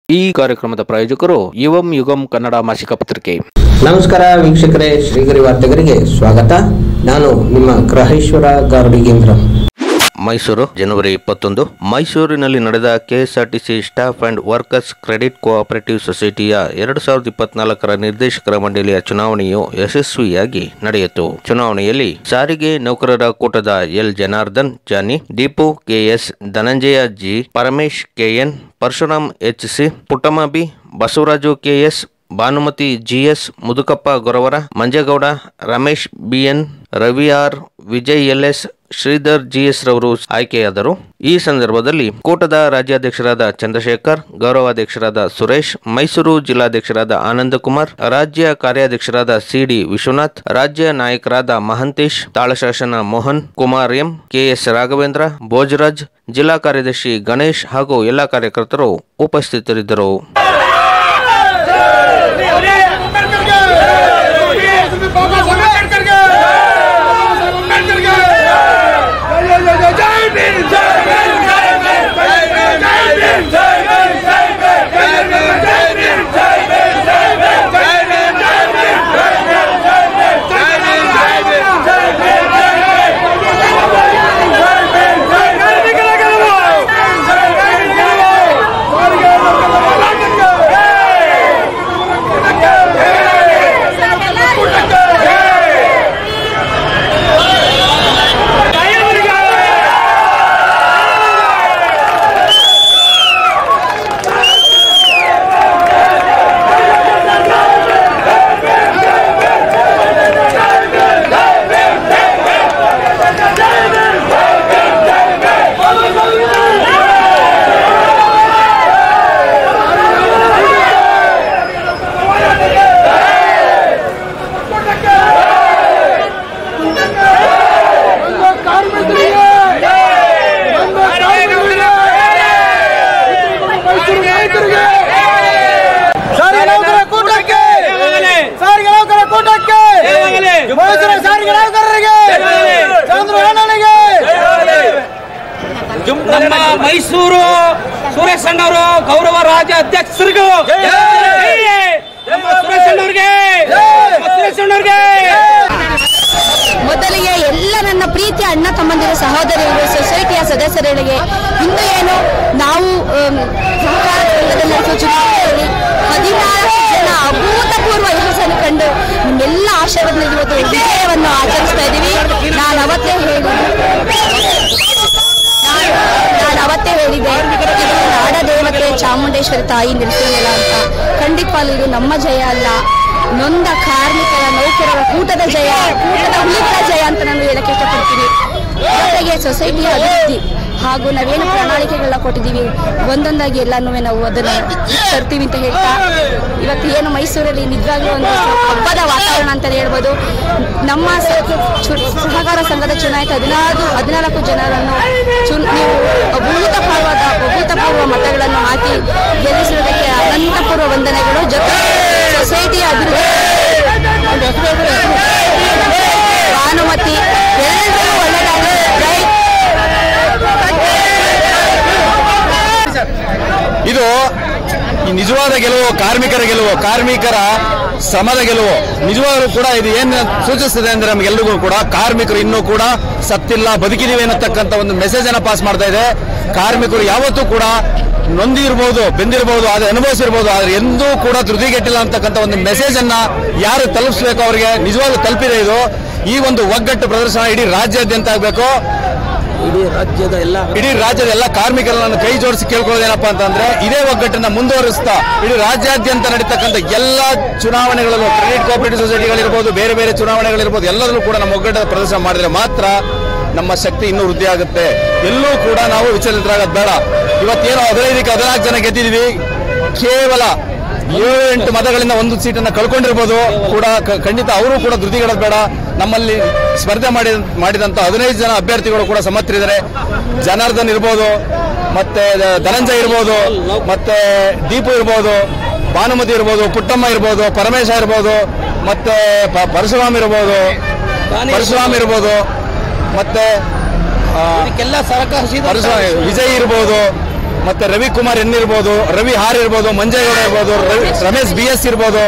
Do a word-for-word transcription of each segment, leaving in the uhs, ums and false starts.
ಈ ಕಾರ್ಯಕ್ರಮದ ಪ್ರಾಯೋಜಕರು ಯುವಂ ಯುಗಂ ಕನ್ನಡ ಮಾಸಿಕ ಪತ್ರಿಕೆ. ನಮಸ್ಕಾರ ವೀಕ್ಷಕರೇ, ಶ್ರೀಗರಿ ವಾರ್ತೆಗರಿಗೆ ಸ್ವಾಗತ. ನಾನು ನಿಮ್ಮ ಗ್ರಹೇಶ್ವರ ಗಾರ್ಡಿಗೇಂದ್ರ. ಮೈಸೂರು ಜನವರಿ ಇಪ್ಪತ್ತೊಂದು. ಮೈಸೂರಿನಲ್ಲಿ ನಡೆದ KSRTC staff and workers credit cooperative ಸೊಸೈಟಿಯ ಎರಡು ಸಾವಿರದ ಇಪ್ಪತ್ನಾಲ್ಕರ ನಿರ್ದೇಶಕರ ಮಂಡಳಿಯ ಚುನಾವಣೆಯು ಯಶಸ್ವಿಯಾಗಿ ನಡೆಯಿತು. ಚುನಾವಣೆಯಲ್ಲಿ ಸಾರಿಗೆ ನೌಕರರ ಕೂಟದ L Janardhan Jani, Deepu KS, Dhananjaya G, Paramesh KN, Parashuram HC, Puttamma B, Basavaraju KS, Bhanumathi GS, Mudukappa Goravara, Manjegowda, Ramesh BN, Ravi R, Vijay LS, Shridhar GS ರವರು ಆಯ್ಕೆಯಾದರು. ಈ ಸಂದರ್ಭದಲ್ಲಿ ಕೂಟದ ರಾಜ್ಯಾಧ್ಯಕ್ಷರಾದ ಚಂದ್ರಶೇಖರ್, ಗೌರವಾಧ್ಯಕ್ಷರಾದ ಸುರೇಶ್, ಮೈಸೂರು ಜಿಲ್ಲಾಧ್ಯಕ್ಷರಾದ ಆನಂದಕುಮಾರ್, ರಾಜ್ಯ ಕಾರ್ಯಾಧ್ಯಕ್ಷರಾದ ಸಿಡಿ ವಿಶ್ವನಾಥ್, ರಾಜ್ಯ ನಾಯಕರಾದ ಮಹಂತೇಶ್, ತಾಳಶಾಸನ ಮೋಹನ್ ಕುಮಾರ್ ಎಂ, ಕೆಎಸ್ ರಾಘವೇಂದ್ರ, ಭೋಜರಾಜ್, ಜಿಲ್ಲಾ ಕಾರ್ಯದರ್ಶಿ ಗಣೇಶ್ ಹಾಗೂ ಎಲ್ಲಾ ಕಾರ್ಯಕರ್ತರು ಉಪಸ್ಥಿತರಿದ್ದರು. ನಮ್ಮ ಮೈಸೂರು ಸುರೇಶ್ ಅಣ್ಣವರು ಗೌರವ ರಾಜ್ಯ ಅಧ್ಯಕ್ಷರಿಗೂ ಮೊದಲಿಗೆ ಎಲ್ಲ ನನ್ನ ಪ್ರೀತಿಯ ಅಣ್ಣ ತಮ್ಮಂದಿರ ಸಹೋದರಿಯರು, ಸೊಸೈಟಿಯ ಸದಸ್ಯರಿಗೆ ಇಂದು ಏನು ನಾವು ಸಹಕಾರ ನಡೆಸುವ ಚುನಾವಣೆಯಲ್ಲಿ ಹದಿನಾಲ್ಕು ಜನ ಅಭೂತಪೂರ್ವ ಯಶಸ್ಸನ್ನು ಕಂಡು ನಿಮ್ಮೆಲ್ಲ ಆಶೀರ್ವಾದ ಇವತ್ತು ವಿಜಯವನ್ನು ಆಚರಿಸ್ತಾ ಇದ್ದೀವಿ. ನಾನು ಅವತ್ತೇ ಹೇಳಿದೆ ನಾನು ಅವತ್ತೇ ಹೇಳಿದೆ ನಾಡ ದೇವತೆ ಚಾಮುಂಡೇಶ್ವರಿ ತಾಯಿ ನಿಲ್ಲಿಸಲಿಲ್ಲ ಅಂತ. ಖಂಡಿತವಾಗ್ಲೂ ಇದು ನಮ್ಮ ಜಯ ಅಲ್ಲ, ನೊಂದ ಕಾರ್ಮಿಕರ ನೌಕರರ ಕೂಟದ ಜಯ, ಕೂಟದ ಹುಲಿಗಳ ಜಯ ಅಂತ ನಾನು ಹೇಳಕ್ಕೆ ಇಷ್ಟಪಡ್ತೀನಿ. ಜೊತೆಗೆ ಸೊಸೈಟಿಯ ಅಭಿವೃದ್ಧಿ ಹಾಗೂ ನಾವೇನು ಪ್ರಣಾಳಿಕೆಗಳನ್ನ ಕೊಟ್ಟಿದ್ದೀವಿ ಒಂದೊಂದಾಗಿ ಎಲ್ಲಾನು ನಾವು ಅದನ್ನು ತರ್ತೀವಿ ಅಂತ ಹೇಳ್ತಾ, ಇವತ್ತು ಏನು ಮೈಸೂರಲ್ಲಿ ನಿಜವಾಗ್ಲೂ ಒಂದು ಹಬ್ಬದ ವಾತಾವರಣ ಅಂತಲೇ ಹೇಳ್ಬೋದು. ನಮ್ಮ ಸಹಕಾರ ಸಂಘದ ಚುನಾಯಿತ ಹದಿನಾರು ಹದಿನಾಲ್ಕು ಜನರನ್ನು ಚು ನೀವು ಅಭೂತಪೂರ್ವದ ಅಭೂತಪೂರ್ವ ಮತಗಳನ್ನು ಹಾಕಿ ಗೆಲ್ಲಿಸಿರುವುದಕ್ಕೆ ಅನಂತಪೂರ್ವ ವಂದನೆಗಳು. ಜೊತೆ ಸೊಸೈಟಿಯ ಅಭಿವೃದ್ಧಿ ಭಾನುಮತಿ ಎಲ್ಲರಿಗೂ ಒಳ್ಳೆಯದಾಗಲಿ. ಇದು ನಿಜವಾದ ಗೆಲುವು, ಕಾರ್ಮಿಕರ ಗೆಲುವು, ಕಾರ್ಮಿಕರ ಶ್ರಮದ ಗೆಲುವು. ನಿಜವಾಗ್ಲೂ ಕೂಡ ಇದು ಏನು ಸೂಚಿಸ್ತದೆ ಅಂದ್ರೆ ನಮಗೆಲ್ಲರಿಗೂ ಕೂಡ ಕಾರ್ಮಿಕರು ಇನ್ನೂ ಕೂಡ ಸತ್ತಿಲ್ಲ, ಬದುಕಿದೀವಿ ಅನ್ನತಕ್ಕಂಥ ಒಂದು ಮೆಸೇಜ್ ಅನ್ನ ಪಾಸ್ ಮಾಡ್ತಾ ಇದೆ. ಕಾರ್ಮಿಕರು ಯಾವತ್ತೂ ಕೂಡ ನೊಂದಿರ್ಬೋದು, ಬೆಂದಿರಬಹುದು, ಆದ್ರೆ ಅನುಭವಿಸಿರ್ಬೋದು, ಆದ್ರೆ ಎಂದೂ ಕೂಡ ಧೃತಿಗೆಟ್ಟಿಲ್ಲ ಅಂತಕ್ಕಂಥ ಒಂದು ಮೆಸೇಜ್ ಅನ್ನ ಯಾರು ತಲುಪಿಸಬೇಕು ಅವರಿಗೆ ನಿಜವಾಗ್ಲೂ ತಲುಪಿದೆ. ಇದು ಈ ಒಂದು ಒಗ್ಗಟ್ಟು ಪ್ರದರ್ಶನ ಇಡೀ ರಾಜ್ಯಾದ್ಯಂತ ಆಗಬೇಕು. ಇಡೀ ರಾಜ್ಯದ ಎಲ್ಲ ಇಡೀ ರಾಜ್ಯದ ಎಲ್ಲ ಕಾರ್ಮಿಕರನ್ನು ಕೈ ಜೋಡಿಸಿ ಕೇಳ್ಕೊಳ್ಳೋದೇನಪ್ಪ ಅಂತಂದ್ರೆ ಇದೇ ಒಗ್ಗಟ್ಟನ್ನ ಮುಂದುವರಿಸ್ತಾ ಇಡೀ ರಾಜ್ಯಾದ್ಯಂತ ನಡೀತಕ್ಕಂಥ ಎಲ್ಲ ಚುನಾವಣೆಗಳಲ್ಲೂ ಕ್ರೆಡಿಟ್ ಕೋಆಪರೇಟಿವ್ ಸೊಸೈಟಿಗಳಿರ್ಬೋದು, ಬೇರೆ ಬೇರೆ ಚುನಾವಣೆಗಳಿರ್ಬೋದು, ಎಲ್ಲದಲ್ಲೂ ಕೂಡ ನಮ್ಮ ಒಗ್ಗಟ್ಟದ ಪ್ರದರ್ಶನ ಮಾಡಿದ್ರೆ ಮಾತ್ರ ನಮ್ಮ ಶಕ್ತಿ ಇನ್ನೂ ವೃದ್ಧಿ ಆಗುತ್ತೆ. ಎಲ್ಲೂ ಕೂಡ ನಾವು ವಿಚಲಿತರಾಗೋದು ಬೇಡ. ಇವತ್ತೇನು ಹದಿನೈದಕ್ಕೆ ಹದಿನಾಲ್ಕು ಜನ ಗೆದ್ದಿದ್ದೀವಿ, ಕೇವಲ ಏಳು ಎಂಟು ಮತಗಳಿಂದ ಒಂದು ಸೀಟನ್ನು ಕಳ್ಕೊಂಡಿರ್ಬೋದು ಕೂಡ. ಖಂಡಿತ ಅವರು ಕೂಡ ಧೃತಿಗೆಡೋದು ಬೇಡ. ನಮ್ಮಲ್ಲಿ ಸ್ಪರ್ಧೆ ಮಾಡಿ ಮಾಡಿದಂತ ಹದಿನೈದು ಜನ ಅಭ್ಯರ್ಥಿಗಳು ಕೂಡ ಸಮರ್ಥರಿದ್ದಾರೆ. ಜನಾರ್ದನ್ ಇರ್ಬೋದು, ಮತ್ತೆ ಧನಂಜಯ ಇರ್ಬೋದು, ಮತ್ತೆ ದೀಪು ಇರ್ಬೋದು, ಭಾನುಮತಿ ಇರ್ಬೋದು, ಪುಟ್ಟಮ್ಮ ಇರ್ಬೋದು, ಪರಮೇಶ ಇರ್ಬೋದು, ಮತ್ತೆ ಪರಶುರಾಮ್ ಇರ್ಬೋದು ಪರಶುರಾಮ್ ಇರ್ಬೋದು ಮತ್ತೆ ವಿಜಯ್ ಇರ್ಬೋದು, ಮತ್ತೆ ರವಿಕುಮಾರ್ ಎನ್ ಇರ್ಬೋದು, ರವಿ ಆರ್ ಇರ್ಬೋದು, ಮಂಜೇಗೌಡ ಇರ್ಬೋದು, ರಮೇಶ್ ಬಿ ಎಸ್ ಇರ್ಬೋದು,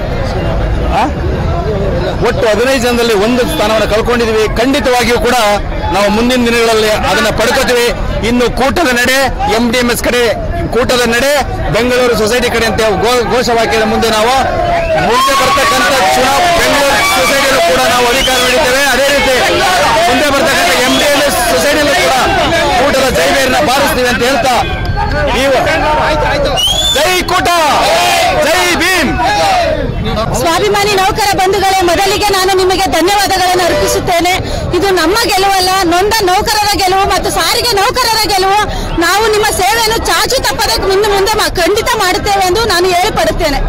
ಒಟ್ಟು ಹದಿನೈದು ಜನದಲ್ಲಿ ಒಂದು ಸ್ಥಾನವನ್ನು ಕಳ್ಕೊಂಡಿದೀವಿ. ಖಂಡಿತವಾಗಿಯೂ ಕೂಡ ನಾವು ಮುಂದಿನ ದಿನಗಳಲ್ಲಿ ಅದನ್ನ ಪಡ್ಕೋತೀವಿ. ಇನ್ನು ಕೂಟದ ನಡೆ ಎಂ ಡಿ ಎಂ ಎಸ್ ಕಡೆ, ಕೂಟದ ನಡೆ ಬೆಂಗಳೂರು ಸೊಸೈಟಿ ಕಡೆ ಅಂತ ಘೋಷವಾಕ್ಯದ ಮುಂದೆ ನಾವು ಮುಂದೆ ಬರ್ತಕ್ಕಂಥ ಚುನಾವ್ ಬೆಂಗಳೂರು ಸೊಸೈಟಿಯಲ್ಲೂ ಕೂಡ ನಾವು ಅಧಿಕಾರ ನೀಡಿದ್ದೇವೆ. ಅದೇ ರೀತಿ ಮುಂದೆ ಬರ್ತಕ್ಕಂಥ ಎಂ ಡಿ ಎಂ ಎಸ್ ಸೊಸೈಟಿಯಲ್ಲೂ ಕೂಡ ಕೂಟದ ಜೈಬೇರನ್ನ ಬಾರಿಸ್ತೀವಿ ಅಂತ ಹೇಳ್ತಾ ನೀವು ಜೈ ಕೂಟ, ಜೈ ಭೀಮ್. ಸ್ವಾಭಿಮಾನಿ ನೌಕರ ಬಂಧುಗಳೇ, ಮೊದಲಿಗೆ ನಾನು ನಿಮಗೆ ಧನ್ಯವಾದಗಳನ್ನು ಅರ್ಪಿಸುತ್ತೇನೆ. ಇದು ನಮ್ಮ ಗೆಲುವಲ್ಲ, ನೊಂದ ನೌಕರರ ಗೆಲುವು ಮತ್ತು ಸಾರಿಗೆ ನೌಕರರ ಗೆಲುವು. ನಾವು ನಿಮ್ಮ ಸೇವೆಯನ್ನು ಚಾಚು ತಪ್ಪದೆ ಇನ್ನು ಮುಂದೆ ಖಂಡಿತ ಮಾಡುತ್ತೇವೆ ಎಂದು ನಾನು ಹೇಳಿಪಡುತ್ತೇನೆ.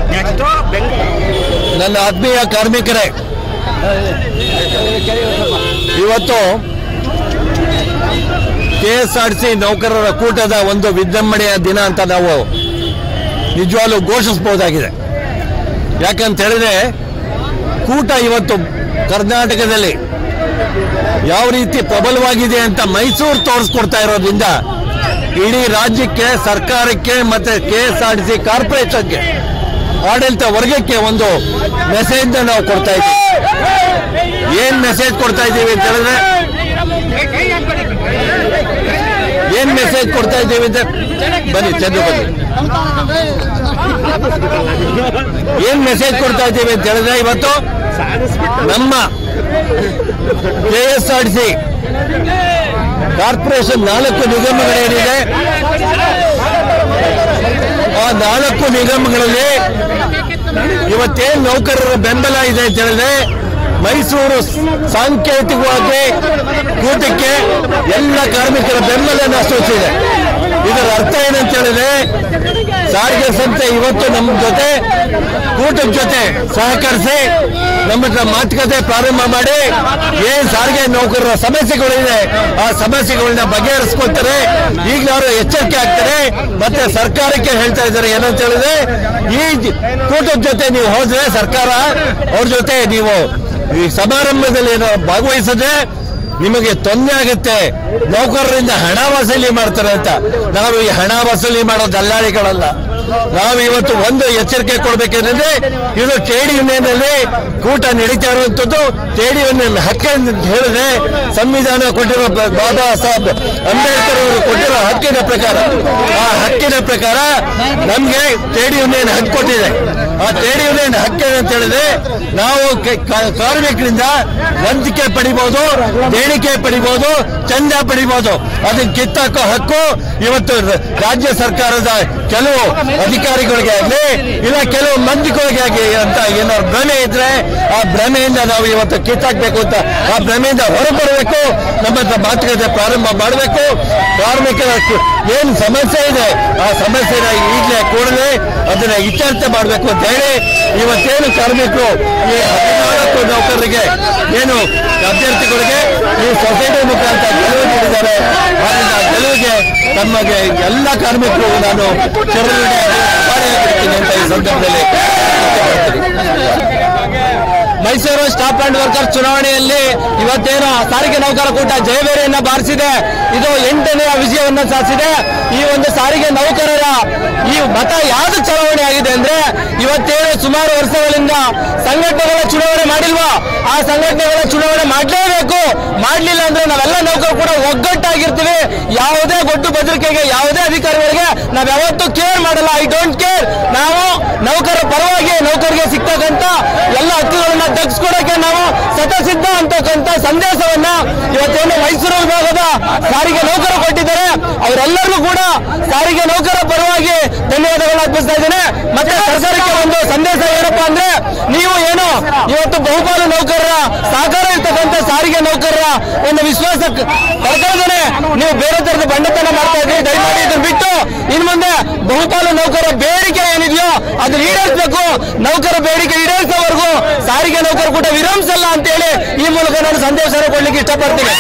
ನನ್ನ ಆತ್ಮೀಯ ಕಾರ್ಮಿಕರೇ, ಇವತ್ತು ಕೆಎಸ್ಆರ್ಟಿಸಿ ನೌಕರರ ಕೂಟದ ಒಂದು ವಿಜೃಂಭಣೆಯ ದಿನ ಅಂತ ನಾವು ನಿಜವಾಗ್ಲೂ ಘೋಷಿಸಬಹುದಾಗಿದೆ. ಯಾಕಂತ ಹೇಳಿದ್ರೆ ಕೂಟ ಇವತ್ತು ಕರ್ನಾಟಕದಲ್ಲಿ ಯಾವ ರೀತಿ ಪ್ರಬಲವಾಗಿದೆ ಅಂತ ಮೈಸೂರು ತೋರಿಸ್ಕೊಡ್ತಾ ಇರೋದ್ರಿಂದ ಇಡೀ ರಾಜ್ಯಕ್ಕೆ, ಸರ್ಕಾರಕ್ಕೆ ಮತ್ತೆ ಕೆಎಸ್ಆರ್ಟಿಸಿ ಕಾರ್ಪೊರೇಷನ್ಗೆ, ಆಡಳಿತ ವರ್ಗಕ್ಕೆ ಒಂದು ಮೆಸೇಜ್ ನಾವು ಕೊಡ್ತಾ ಇದ್ದೀವಿ. ಏನ್ ಮೆಸೇಜ್ ಕೊಡ್ತಾ ಇದ್ದೀವಿ ಅಂತ ಹೇಳಿದ್ರೆ ಏನ್ ಮೆಸೇಜ್ ಕೊಡ್ತಾ ಇದ್ದೀವಿ ಅಂತ ಬನ್ನಿ ಚಂದ್ರ ಬನ್ನಿ ಏನ್ ಮೆಸೇಜ್ ಕೊಡ್ತಾ ಇದ್ದೀವಿ ಅಂತ ಹೇಳಿದ್ರೆ ಇವತ್ತು ನಮ್ಮ ಕೆಎಸ್ಆರ್ಟಿಸಿ ಕಾರ್ಪೊರೇಷನ್ ನಾಲ್ಕು ನಿಗಮಗಳೇನಿದೆ, ಆ ನಾಲ್ಕು ನಿಗಮಗಳಲ್ಲಿ ಇವತ್ತೇನು ನೌಕರರ ಬೆಂಬಲ ಇದೆ ಅಂತ ಹೇಳಿದ್ರೆ ಮೈಸೂರು ಸಾಂಕೇತಿಕವಾಗಿ ಕೂಟಕ್ಕೆ ಎಲ್ಲ ಕಾರ್ಮಿಕರ ಬೆಂಬಲವನ್ನು ಸೂಚಿಸಿದೆ. ಇದರ ಅರ್ಥ ಏನಂತ ಹೇಳಿದ್ರೆ ಸಾರಿಗೆ ಸಂಸ್ಥೆ ಇವತ್ತು ನಮ್ಮ ಜೊತೆ ಕೂಟದ ಜೊತೆ ಸಹಕರಿಸಿ ನಮ್ಮ ಹತ್ರ ಮಾತುಕತೆ ಪ್ರಾರಂಭ ಮಾಡಿ ಏನ್ ಸಾರಿಗೆ ನೌಕರರ ಸಮಸ್ಯೆಗಳಿದೆ ಆ ಸಮಸ್ಯೆಗಳನ್ನ ಬಗೆಹರಿಸ್ಕೊಳ್ತಾರೆ. ಈಗಲಾರು ಎಚ್ಚರಿಕೆ ಆಗ್ತಾರೆ. ಮತ್ತೆ ಸರ್ಕಾರಕ್ಕೆ ಹೇಳ್ತಾ ಇದ್ದಾರೆ ಏನಂತ ಹೇಳಿದ್ರೆ ಈ ಕೂಟದ ಜೊತೆ ನೀವು ಹೋದ್ರೆ ಸರ್ಕಾರ ಅವ್ರ ಜೊತೆ ನೀವು ಈ ಸಮಾರಂಭದಲ್ಲಿ ಏನೋ ಭಾಗವಹಿಸದೆ ನಿಮಗೆ ತೊಂದರೆ ಆಗುತ್ತೆ, ನೌಕರರಿಂದ ಹಣ ವಸೂಲಿ ಮಾಡ್ತಾರೆ ಅಂತ. ನಾವು ಈ ಹಣ ವಸೂಲಿ ಮಾಡೋ ದಲ್ಲಾಳಿಗಳಲ್ಲ. ನಾವು ಇವತ್ತು ಒಂದು ಎಚ್ಚರಿಕೆ ಕೊಡ್ಬೇಕೇನಂದ್ರೆ ಇದು ಟ್ರೇಡ್ ಯೂನಿಯನ್ ಅಲ್ಲಿ ಕೂಟ ನಡೀತಾ ಇರುವಂತದ್ದು ಟ್ರೇಡ್ ಯೂನಿಯನ್ ಹಕ್ಕ ಅಂತ ಹೇಳಿದ್ರೆ ಸಂವಿಧಾನ ಕೊಟ್ಟಿರೋ ಬಾಬಾ ಸಾಹೇಬ್ ಅಂಬೇಡ್ಕರ್ ಅವರು ಕೊಟ್ಟಿರೋ ಹಕ್ಕಿನ ಪ್ರಕಾರ, ಆ ಹಕ್ಕಿನ ಪ್ರಕಾರ ನಮ್ಗೆ ಟ್ರೇಡ್ ಯೂನಿಯನ್ ಹಕ್ಕು ಕೊಟ್ಟಿದೆ. ಆ ಟ್ರೇಡ್ ಯೂನಿಯನ್ ಹಕ್ಕು ಅಂತ ಹೇಳಿದ್ರೆ ನಾವು ಕಾರ್ಮಿಕರಿಂದ ವಂತಿಕೆ ಪಡಿಬಹುದು, ದೇಣಿಗೆ ಪಡಿಬಹುದು, ಚಂದ ಪಡಿಬಹುದು. ಅದನ್ನ ಕಿತ್ತಾಕೋ ಹಕ್ಕು ಇವತ್ತು ರಾಜ್ಯ ಸರ್ಕಾರದ ಕೆಲವು ಅಧಿಕಾರಿಗಳಿಗೆ ಆಗಲಿ ಇಲ್ಲ ಕೆಲವು ಮಂದಿಗಳಿಗೆ ಆಗಲಿ ಅಂತ ಏನಾದ್ರು ಭ್ರಮೆ ಇದ್ರೆ ಆ ಭ್ರಮೆಯಿಂದ ನಾವು ಇವತ್ತು ಕಿತ್ತಾಕ್ಬೇಕು ಅಂತ, ಆ ಭ್ರಮೆಯಿಂದ ಹೊರಬರಬೇಕು. ನಮ್ಮ ಮಾತುಕತೆ ಪ್ರಾರಂಭ ಮಾಡಬೇಕು. ಕಾರ್ಮಿಕರ ಏನ್ ಸಮಸ್ಯೆ ಇದೆ ಆ ಸಮಸ್ಯೆನ ಈಗಲೇ ಕೂಡಲೇ ಅದನ್ನ ಇತ್ಯರ್ಥ ಮಾಡಬೇಕು ಅಂತ ಹೇಳಿ ಇವತ್ತೇನು ಕಾರ್ಮಿಕರು ಈ ಹದಿನಾಲ್ಕು ನೌಕರರಿಗೆ ಏನು ಅಭ್ಯರ್ಥಿಗಳಿಗೆ ಈ ಸೊಸೈಟಿ ಮುಖಾಂತರ ಗೆಲುವು ನೀಡಿದ್ದಾರೆ. ಆದ್ದರಿಂದ ಗೆಲುವಿಗೆ ತಮಗೆ ಎಲ್ಲ ಕಾರ್ಮಿಕರು ನಾನು ಬಿಡ್ತೀನಿ ಅಂತ ಈ ಸಂದರ್ಭದಲ್ಲಿ ಮೈಸೂರು ಸ್ಟಾಫ್ ಅಂಡ್ ವರ್ಕರ್ ಚುನಾವಣೆಯಲ್ಲಿ ಇವತ್ತೇನು ಸಾರಿಗೆ ನೌಕರ ಕೂಟ ಜಯಬೇರಿಯನ್ನ ಬಾರಿಸಿದೆ. ಇದು ಎಂಟನೆಯ ವಿಜಯವನ್ನು ಸಾಧಿಸಿದೆ. ಈ ಒಂದು ಸಾರಿಗೆ ನೌಕರರ ಈ ಮತ ಯಾವ್ದು ಚುನಾವಣೆ ಆಗಿದೆ ಅಂದ್ರೆ ಇವತ್ತೇನು ಸುಮಾರು ವರ್ಷಗಳಿಂದ ಸಂಘಟನೆಗಳ ಚುನಾವಣೆ ಮಾಡಿಲ್ವಾ, ಆ ಸಂಘಟನೆಗಳ ಚುನಾವಣೆ ಮಾಡಲೇಬೇಕು. ಮಾಡಲಿಲ್ಲ ಅಂದ್ರೆ ನಾವೆಲ್ಲ ನೌಕರರು ಕೂಡ ಒಗ್ಗಟ್ಟಾಗಿರ್ತೀವಿ. ಯಾವುದೇ ಗೊಡ್ಡು ಬೆದರಿಕೆಗೆ ಯಾವುದೇ ಅಧಿಕಾರಿಗಳಿಗೆ ನಾವು ಯಾವತ್ತೂ ಕೇರ್ ಮಾಡಲ್ಲ. I don't care. ನಾವು ನೌಕರ ಪರವಾಗಿ ನೌಕರಿಗೆ ಸಿಗ್ತಕ್ಕಂಥ ಎಲ್ಲ ಹಕ್ಕುಗಳನ್ನ ದಕ್ಕಿಸ್ಕೊಡಕ್ಕೆ ನಾವು ಸತಸಿದ್ಧ ಅಂತಕ್ಕಂಥ ಸಂದೇಶವನ್ನ ಇವತ್ತೇನು ಮೈಸೂರು ವಿಭಾಗದ ಸಾರಿಗೆ ನೌಕರರು ಕೊಟ್ಟಿದ್ದಾರೆ. ಅವರೆಲ್ಲರಿಗೂ ಕೂಡ ಸಾರಿಗೆ ನೌಕರ ಪರವಾಗಿ ಧನ್ಯವಾದಗಳನ್ನ ಅರ್ಪಿಸ್ತಾ ಇದ್ದೇನೆ. ಮತ್ತೆ ಸರ್ಕಾರಕ್ಕೆ ಒಂದು ಸಂದೇಶ ಏನಪ್ಪಾ ಅಂದ್ರೆ ನೀವು ಏನು ಇವತ್ತು ಬಹುಪಾಲು ನೌಕರರ ಸಹಕಾರ ಇರ್ತಕ್ಕಂಥ ಸಾರಿಗೆ ನೌಕರರ ಒಂದು ವಿಶ್ವಾಸ ಕಳ್ಕೊಳ್ಳೋದೇ ನೀವು ಬೇರೆ ತರದ ಬಂಡತನ ಮಾಡ್ತಾ ಇದ್ರಿ. ದಯಮಾಡಿ ಇದನ್ನ ಬಿಟ್ಟು ಇನ್ ಮುಂದೆ ಬಹುಪಾಲು ನೌಕರ ಬೇಡಿಕೆ ಏನಿದೆಯೋ ಅದನ್ನ ಈಡೇರಿಸಬೇಕು. ನೌಕರ ಬೇಡಿಕೆ ಈಡೇರಿಸೋವರೆಗೂ ಸಾರಿಗೆ ನೌಕರ ಕೂಡ ವಿರಮಿಸಲ್ಲ ಅಂತ ಹೇಳಿ ಈ ಮೂಲಕ ನಾನು ಸಂದೇಶ ಕೊಡ್ಲಿಕ್ಕೆ ಇಷ್ಟಪಡ್ತೀನಿ.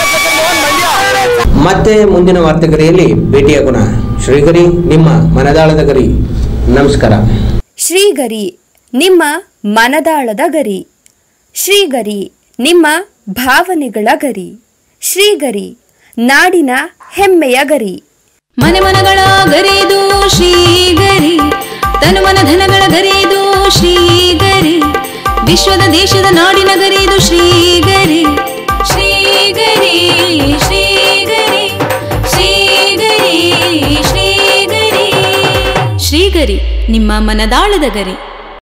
ಮತ್ತೆ ಮುಂದಿನ ವಾರ್ತೆಗರಿಯಲ್ಲಿ ಭೇಟಿಯಾಗೋಣ. ಶ್ರೀಗರಿ, ನಿಮ್ಮ ಮನದಾಳದ ಗರಿ. ನಮಸ್ಕಾರ. ಶ್ರೀಗರಿ, ನಿಮ್ಮ ಮನದಾಳದ ಗರಿ. ಶ್ರೀಗರಿ, ನಿಮ್ಮ ಭಾವನೆಗಳ ಗರಿ. ಶ್ರೀಗರಿ, ನಾಡಿನ ಹೆಮ್ಮೆಯ ಗರಿ. ಮನೆ ಮನಗಳ ಗರಿದು ಶ್ರೀಗರಿ, ತನು ಮನ ಧನಗಳ ಗರಿದು ಶ್ರೀಗರಿ, ವಿಶ್ವದ ದೇಶದ ನಾಡಿನ ಗರಿದು ಶ್ರೀಗರಿ. ಶ್ರೀಗರಿ ಶ್ರೀಗರಿ ಶ್ರೀಗರಿ ಶ್ರೀಗರಿ ಶ್ರೀಗರಿ ನಿಮ್ಮ ಮನದಾಳದ ಗರಿ.